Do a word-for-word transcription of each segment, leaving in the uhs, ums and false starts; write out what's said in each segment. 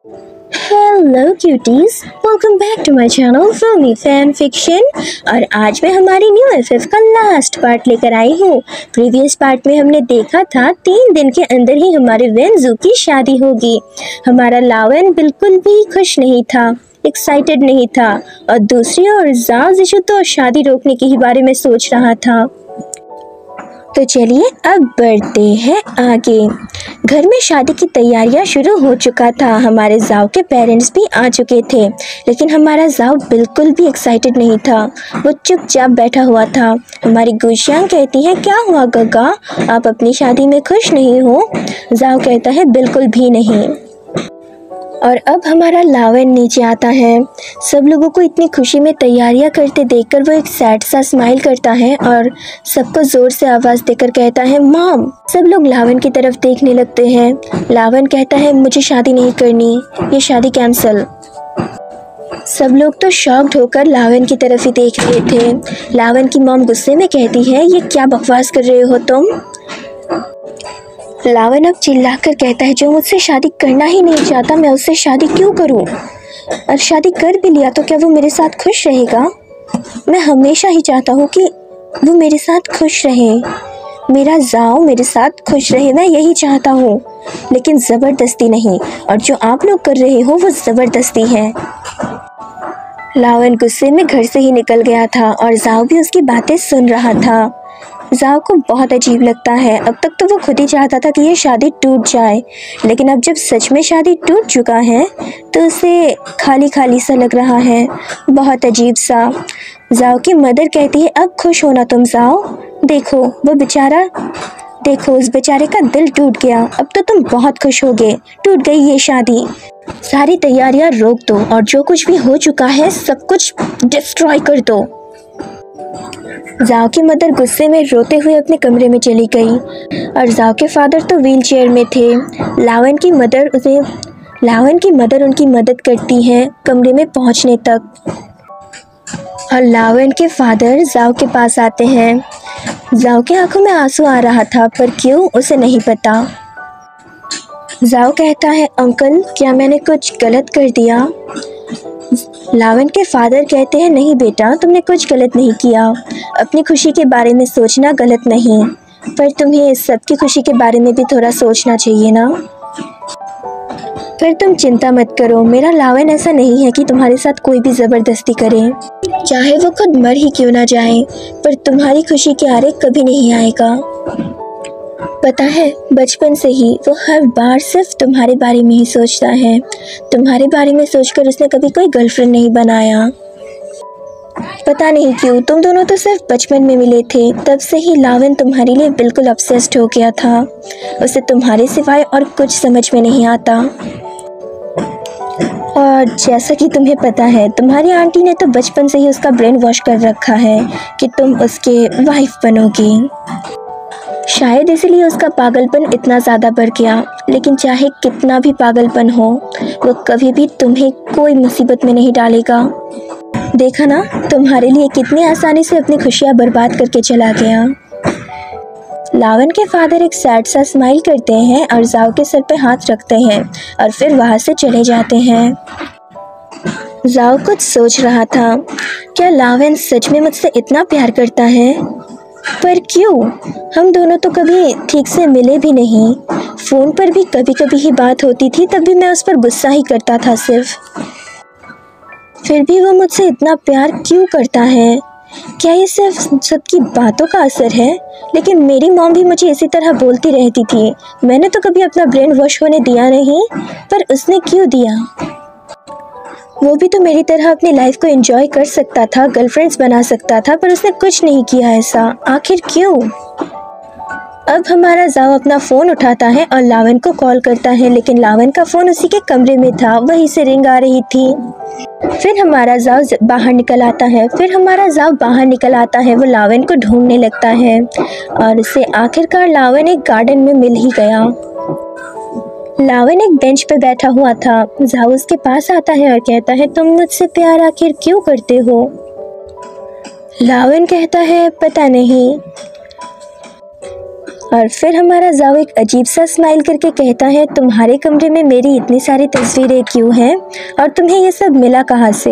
Hello cuties, welcome back to my channel filmy fan fiction. और आज मैं हमारी न्यू एफएफ का लास्ट पार्ट लेकर आई हूँ। प्रीवियस पार्ट में हमने देखा था तीन दिन के अंदर ही हमारे वेंजू की शादी होगी। हमारा लावन बिल्कुल भी खुश नहीं था, एक्साइटेड नहीं था, और दूसरी ओर जाओ जिशु तो शादी रोकने के ही बारे में सोच रहा था। तो चलिए अब बढ़ते हैं आगे। घर में शादी की तैयारियां शुरू हो चुका था। हमारे जाओ के पेरेंट्स भी आ चुके थे, लेकिन हमारा जाओ बिल्कुल भी एक्साइटेड नहीं था। वो चुपचाप बैठा हुआ था। हमारी गुशियां कहती हैं, क्या हुआ गगा, आप अपनी शादी में खुश नहीं हो? जाओ कहता है, बिल्कुल भी नहीं। और अब हमारा लावन नीचे आता है। सब लोगों को इतनी खुशी में तैयारियां करते देखकर वो एक सैड सा स्माइल करता है और सबको जोर से आवाज़ देकर कहता है, मॉम। सब लोग लावन की तरफ देखने लगते हैं। लावन कहता है, मुझे शादी नहीं करनी, ये शादी कैंसिल। सब लोग तो शॉक्ड होकर लावन की तरफ ही देख रहे थे। लावन की मॉम गुस्से में कहती है, ये क्या बकवास कर रहे हो तुम? लावन अब चिल्लाकर कहता है, जो मुझसे शादी करना ही नहीं चाहता मैं उससे शादी क्यों करूं? और शादी कर भी लिया तो क्या वो मेरे साथ खुश रहेगा? मैं हमेशा ही चाहता हूं कि वो मेरे साथ खुश रहे, मेरा जाओ मेरे साथ खुश रहे, मैं यही चाहता हूं, लेकिन ज़बरदस्ती नहीं। और जो आप लोग कर रहे हो वो ज़बरदस्ती है। लावन गुस्से में घर से ही निकल गया था और जाओ भी उसकी बातें सुन रहा था। जाओ को बहुत अजीब लगता है। अब तक तो वो खुद ही चाहता था कि ये शादी टूट जाए, लेकिन अब जब सच में शादी टूट चुका है तो उसे खाली खाली सा लग रहा है, बहुत अजीब सा। जाओ की मदर कहती है, अब खुश होना तुम जाओ, देखो वो बेचारा, देखो उस बेचारे का दिल टूट गया, अब तो तुम बहुत खुश होगे, टूट गई ये शादी। सारी तैयारियां रोक दो और जो कुछ भी हो चुका है सब कुछ डिस्ट्रॉय कर दो। जाओ की मदर गुस्से में रोते हुए अपने कमरे में चली गई और जाओ के फादर तो व्हील चेयर में थे। लावन की मदर उसे लावन की मदर उनकी मदद करती हैं कमरे में पहुंचने तक। और लावन के फादर जाओ के पास आते हैं। जाओ के आंखों में आंसू आ रहा था, पर क्यों उसे नहीं पता। जाओ कहता है, अंकल क्या मैंने कुछ गलत कर दिया? लावन के फादर कहते हैं, नहीं बेटा, तुमने कुछ गलत नहीं किया। अपनी खुशी के बारे में सोचना गलत नहीं, पर तुम्हें सबकी खुशी के बारे में भी थोड़ा सोचना चाहिए ना। पर तुम चिंता मत करो, मेरा लावन ऐसा नहीं है कि तुम्हारे साथ कोई भी ज़बरदस्ती करे, चाहे वो खुद मर ही क्यों ना जाए, पर तुम्हारी खुशी के आरे कभी नहीं आएगा। पता है, बचपन से ही वो हर बार सिर्फ तुम्हारे बारे में ही सोचता है। तुम्हारे बारे में सोचकर उसने कभी कोई गर्लफ्रेंड नहीं बनाया। पता नहीं क्यों, तुम दोनों तो सिर्फ बचपन में मिले थे, तब से ही लावन तुम्हारे लिए बिल्कुल ऑब्सेस्ड हो गया था। उसे तुम्हारे सिवाय और कुछ समझ में नहीं आता। और जैसा कि तुम्हें पता है, तुम्हारी आंटी ने तो बचपन से ही उसका ब्रेन वॉश कर रखा है कि तुम उसके वाइफ बनोगी। शायद इसलिए उसका पागलपन इतना ज़्यादा बढ़ गया, लेकिन चाहे कितना भी पागलपन हो, वो कभी भी तुम्हें कोई मुसीबत में नहीं डालेगा। देखा ना, तुम्हारे लिए कितनी आसानी से अपनी खुशियाँ बर्बाद करके चला गया। लावन के फादर एक सैड सा स्माइल करते हैं और जाओ के सर पे हाथ रखते हैं और फिर वहाँ से चले जाते हैं। जाओ कुछ सोच रहा था, क्या लावन सच में मुझसे इतना प्यार करता है? पर क्यों? हम दोनों तो कभी ठीक से मिले भी नहीं, फ़ोन पर भी कभी कभी ही बात होती थी, तब भी मैं उस पर गुस्सा ही करता था सिर्फ। फिर भी वो मुझसे इतना प्यार क्यों करता है? क्या ये सिर्फ सबकी बातों का असर है? लेकिन मेरी मॉम भी मुझे इसी तरह बोलती रहती थी। मैंने तो कभी अपना ब्रेन वॉश होने दिया नहीं, पर उसने क्यों दिया? वो भी तो मेरी तरह अपनी लाइफ को एंजॉय कर सकता था, गर्लफ्रेंड्स बना सकता था, पर उसने कुछ नहीं किया ऐसा। आखिर क्यों? अब हमारा जाओ अपना फ़ोन उठाता है और लावन को कॉल करता है, लेकिन लावन का फ़ोन उसी के कमरे में था, वहीं से रिंग आ रही थी। फिर हमारा जाओ बाहर निकल आता है फिर हमारा जाओ बाहर निकल आता है वो लावन को ढूंढने लगता है और उसे आखिरकार लावन एक गार्डन में मिल ही गया। लावन एक बेंच पे बैठा हुआ था। जाओ उसके पास आता है और कहता है, तुम मुझसे प्यार आखिर क्यों करते हो? लावन कहता है, पता नहीं। और फिर हमारा जाओ एक अजीब सा स्माइल करके कहता है, तुम्हारे कमरे में मेरी इतनी सारी तस्वीरें क्यों हैं और तुम्हें ये सब मिला कहाँ से?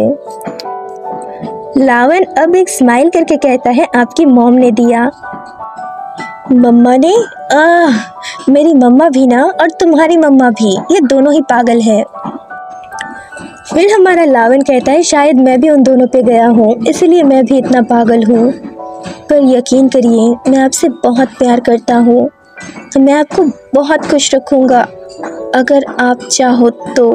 लावन अब एक स्माइल करके कहता है, आपकी मॉम ने दिया। मम्मा ने? आह, मेरी मम्मा भी ना और तुम्हारी मम्मा भी, ये दोनों ही पागल है। फिर हमारा लावन कहता है, शायद मैं भी उन दोनों पे गया हूँ, इसलिए मैं भी इतना पागल हूँ। पर यकीन करिए, मैं आपसे बहुत प्यार करता हूँ। मैं आपको बहुत खुश रखूँगा अगर आप चाहो तो।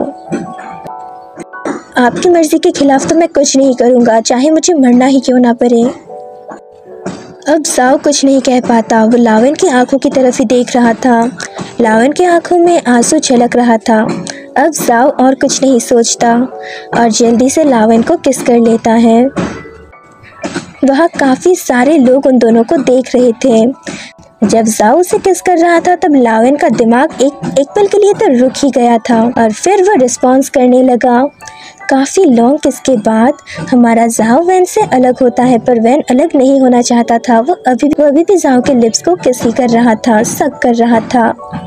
आपकी मर्जी के खिलाफ तो मैं कुछ नहीं करूँगा, चाहे मुझे मरना ही क्यों ना पड़े। अब जाओ कुछ नहीं कह पाता, वो लावन की आंखों की तरफ ही देख रहा था। लावन की आंखों में आंसू छलक रहा था। अब जाओ और कुछ नहीं सोचता और जल्दी से लावन को किस कर लेता है। वहाँ काफ़ी सारे लोग उन दोनों को देख रहे थे। जब जाओ उसे किस कर रहा था तब लावन का दिमाग एक एक पल के लिए तो रुक ही गया था और फिर वो रिस्पॉन्स करने लगा। काफ़ी लॉन्ग किस के बाद हमारा जाओ वैन से अलग होता है, पर वैन अलग नहीं होना चाहता था। वो अभी वो अभी भी जाओ के लिप्स को किस ही कर रहा था, सक कर रहा था।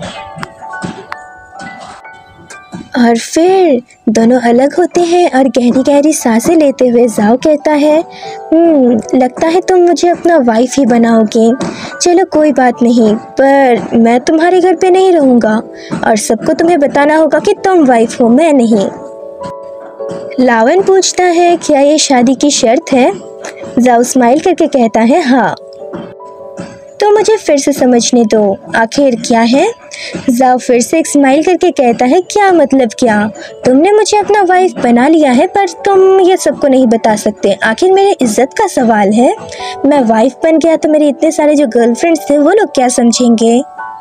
और फिर दोनों अलग होते हैं और गहरी गहरी सांसें लेते हुए जाओ कहता है, हम्म लगता है तुम मुझे अपना वाइफ ही बनाओगे। चलो कोई बात नहीं, पर मैं तुम्हारे घर पे नहीं रहूँगा और सबको तुम्हें बताना होगा कि तुम वाइफ हो, मैं नहीं। लावन पूछता है, क्या ये शादी की शर्त है? जाओ स्माइल करके कहता है, हाँ। तो मुझे फिर से समझने दो, आखिर क्या है? जाओ फिर से एक स्माइल करके कहता है, क्या मतलब क्या? तुमने मुझे अपना वाइफ बना लिया है पर तुम ये सबको नहीं बता सकते, आखिर मेरी इज्जत का सवाल है। मैं वाइफ बन गया तो मेरे इतने सारे जो गर्लफ्रेंड्स थे वो लोग क्या समझेंगे?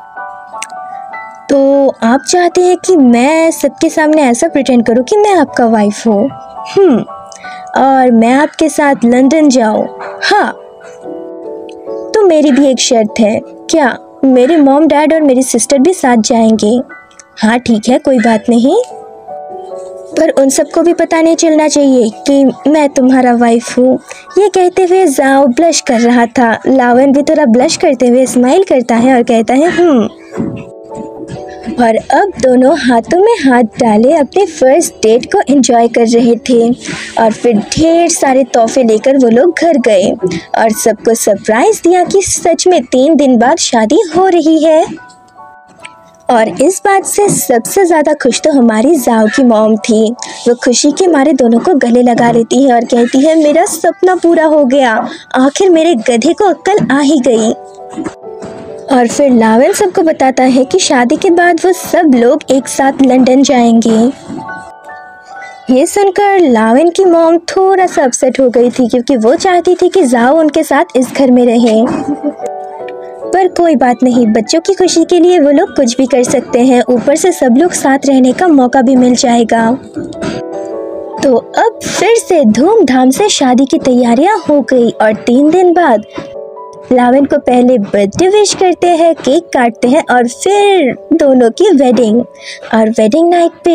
तो आप चाहते हैं कि मैं सबके सामने ऐसा प्रिटेंड करूं कि मैं आपका वाइफ हूँ? हम्म और मैं आपके साथ लंदन जाऊं? हाँ। तो मेरी भी एक शर्त है। क्या? मेरे मॉम डैड और मेरी सिस्टर भी साथ जाएंगे? हाँ ठीक है, कोई बात नहीं, पर उन सबको भी पता नहीं चलना चाहिए कि मैं तुम्हारा वाइफ हूँ। ये कहते हुए जाओ ब्लश कर रहा था। लावन भी थोड़ा ब्लश करते हुए स्माइल करता है और कहता है, हम्म और अब दोनों हाथों में हाथ डाले अपने फर्स्ट डेट को एंजॉय कर रहे थे। और फिर ढेर सारे तोहफे लेकर वो लोग घर गए और सबको सरप्राइज दिया कि सच में तीन दिन बाद शादी हो रही है। और इस बात से सबसे ज़्यादा खुश तो हमारी जाओ की मॉम थी। वो खुशी के मारे दोनों को गले लगा लेती है और कहती है, मेरा सपना पूरा हो गया, आखिर मेरे गधे को अक्ल आ ही गई। और फिर लावन सबको बताता है कि शादी के बाद वो सब लोग एक साथ लंदन जाएंगे। ये सुनकर लावन की मॉम थोड़ा सा अपसेट हो गई थी क्योंकि वो चाहती थी कि जाओ उनके साथ इस घर में रहे। पर कोई बात नहीं, बच्चों की खुशी के लिए वो लोग कुछ भी कर सकते हैं, ऊपर से सब लोग साथ रहने का मौका भी मिल जाएगा। तो अब फिर से धूमधाम से शादी की तैयारियां हो गई और तीन दिन बाद लावन को पहले बर्थडे विश करते हैं, केक काटते हैं और फिर दोनों की वेडिंग। और वेडिंग नाइट पे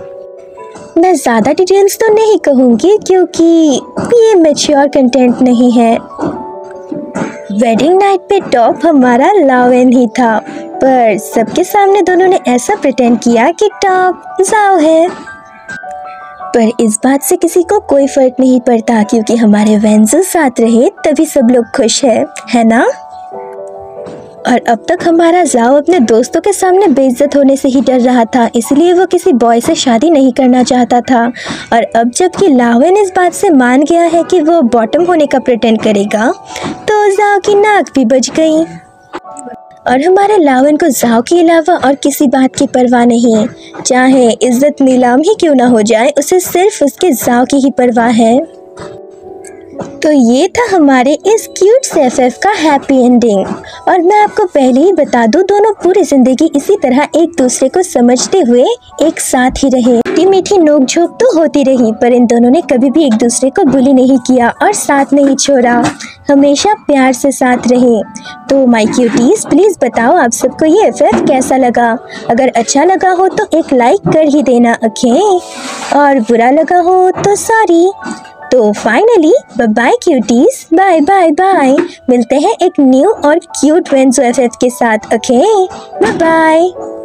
मैं ज़्यादा डिटेल्स तो नहीं कहूँगी क्योंकि ये मैच्योर कंटेंट नहीं है। वेडिंग नाइट पे टॉप हमारा लावन ही था, पर सबके सामने दोनों ने ऐसा प्रिटेंड किया कि टॉप जाओ है। पर इस बात से किसी को कोई फर्क नहीं पड़ता क्योंकि हमारे वेंजल साथ रहे तभी सब लोग खुश है, है ना? और अब तक हमारा जाओ अपने दोस्तों के सामने बेइज्जत होने से ही डर रहा था, इसलिए वो किसी बॉय से शादी नहीं करना चाहता था। और अब जबकि लावन इस बात से मान गया है कि वो बॉटम होने का प्रिटेंड करेगा, तो जाओ की नाक भी बज गई। और हमारे लावन को जाओ के अलावा और किसी बात की परवाह नहीं, चाहे इज्जत नीलाम ही क्यों ना हो जाए, उसे सिर्फ उसके जाओ की ही परवाह है। तो ये था हमारे इस क्यूट से एफएफ का हैप्पी एंडिंग। और मैं आपको पहले ही बता दूं, दोनों पूरी जिंदगी इसी तरह एक दूसरे को समझते हुए एक साथ ही रहे। मीठी मीठी नोक-झोंक तो होती रही, पर इन दोनों ने कभी भी एक दूसरे को बुली नहीं किया और साथ नहीं छोड़ा, हमेशा प्यार से साथ रहे। तो माय क्यूटीज, प्लीज बताओ आप सबको ये एफएफ कैसा लगा? अगर अच्छा लगा हो तो एक लाइक कर ही देना, ओके? और बुरा लगा हो तो सॉरी। तो finally bye bye cuties, bye bye bye. मिलते हैं एक न्यू और क्यूट वेंजो एफ एफ के साथ। Okay bye bye.